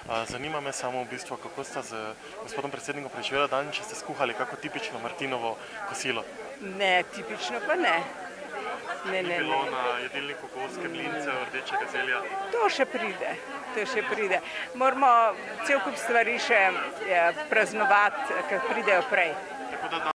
Zanima me samo v bistvu, kako sta z gospodom predsednikom preživela dan, če ste skuhali kako tipično Martinovo kosilo. Ne, tipično pa ne. Ne. Bilo na jedilniku kovske mlince, rdečega zelja. To še pride. Moramo cel kup stvari še praznovati, ker pridejo prej. Tako da